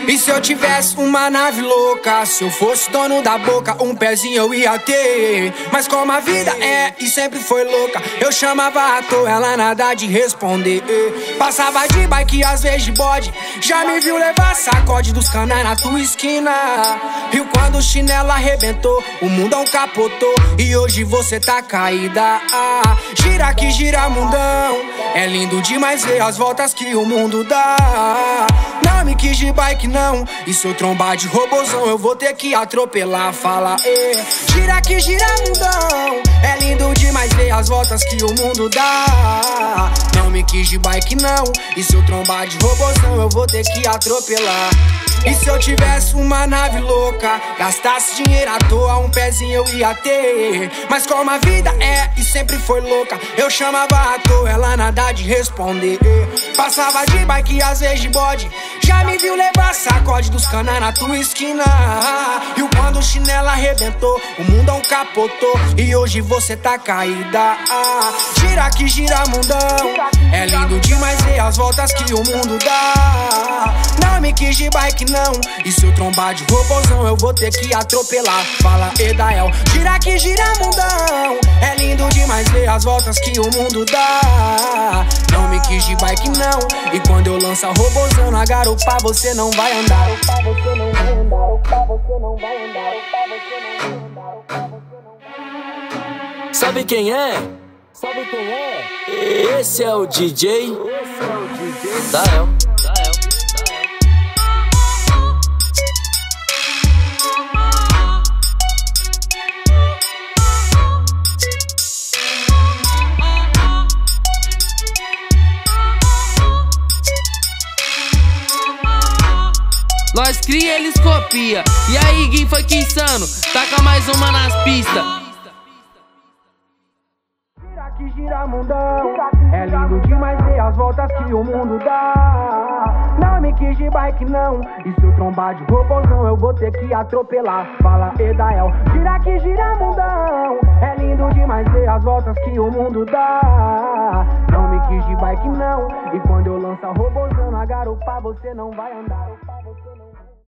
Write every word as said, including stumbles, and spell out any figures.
E se eu tivesse uma nave louca, se eu fosse dono da boca, um pezinho eu ia ter. Mas como a vida é e sempre foi louca, eu chamava à toa, ela nada de responder. Passava de bike, às vezes de bode, já me viu levar sacode dos canais na tua esquina. Viu quando o chinelo arrebentou, o mundão capotou e hoje você tá caída. Ah, gira que gira mundão, é lindo demais ver as voltas que o mundo dá. Não me quis de bike não, e se eu trombar de robozão eu vou ter que atropelar. Fala, ê, gira que gira mundão, é lindo demais ver as voltas que o mundo dá. Não me quis de bike não, e se eu trombar de robozão eu vou ter que atropelar. E se eu tivesse uma nave louca, gastasse dinheiro à toa, um pezinho eu ia ter. Mas como a vida é e sempre foi louca, eu chamava à toa, ela nada de responder. Passava de bike, às vezes de bode, já me viu levar sacode dos canais na tua esquina. E quando o chinelo arrebentou, o mundão capotou e hoje você tá caída. Gira que gira mundão, é lindo demais ver as voltas que o mundo dá. Não me quis de bike não, e se eu trombar de robozão eu vou ter que atropelar. Fala, Edael, gira que gira mundão, é lindo demais ver as voltas que o mundo dá. Não me quis de bike não, e quando eu lançar robozão na garupa você não vai andar. Você não vai andar, você não vai andar, você não vai andar. Sabe quem é? Sabe quem é? Esse é o D J, Esse é o D J Dael. Nós cria, eles copia. E aí, Gui, foi que insano, taca mais uma nas pistas. Gira que gira mundão, é lindo demais ver as voltas que o mundo dá. Não me quis de bike não, e se eu trombar de robozão eu vou ter que atropelar. Fala, Edael, gira que gira mundão, é lindo demais ver as voltas que o mundo dá. Não me quis de bike não, e quando eu lançar robozão na garupa você não vai andar.